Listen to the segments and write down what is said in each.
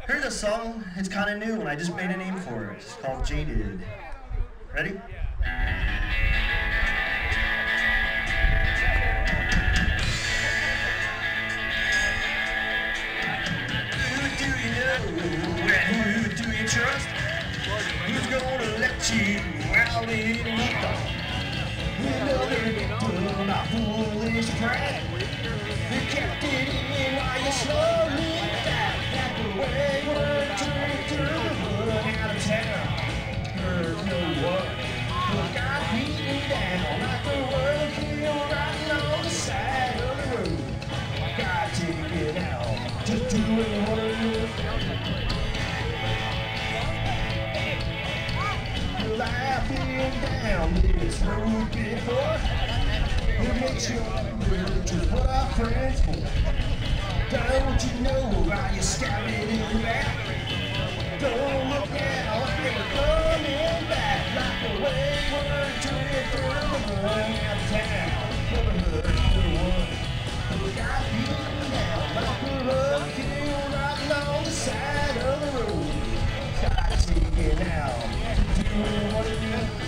Heard this song, it's kind of new and I just made a name for it. It's called Jaded. Ready? Who do you know and who do you trust? Who's gonna let you out in the dark? Another victim of foolish pride. You kept it in while you slowly died. Like the wayward train to the hood out of town. Heard no one, but got beaten down. Like the world hill riding on the side of the road. Got taken out, just doing what it is. Well, I've been down this road before. It makes you wonder just what our friends for. Don't you know why you're scouting in back? Don't look now, they're coming back. Like the wayward train through the run out of town. Never heard the one who got beaten down. Like the road hill riding on the side of the road. Got taken out, doing what it is.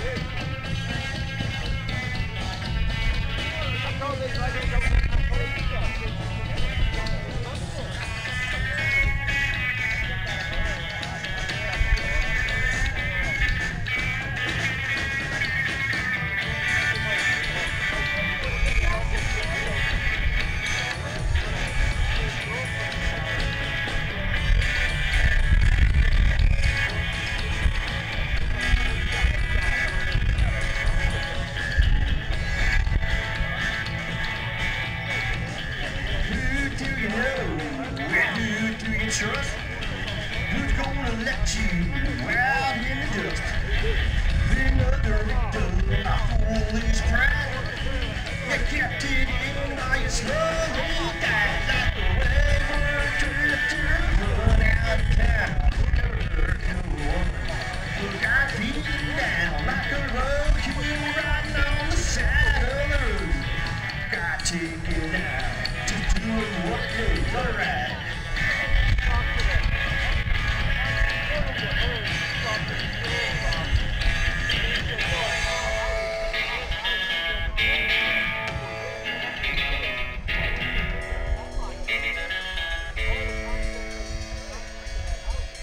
Trust? Who's gonna let you out in the dust? Another victim of foolish pride. You kept it in while you slowly died. Like the wayward drifter run out of town. Never heard no one who got beaten down. Like a roadkill riding on the side of the road. Got taken out, just doing what it goes. Alright.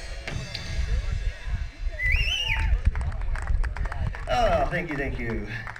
Oh, thank you, thank you.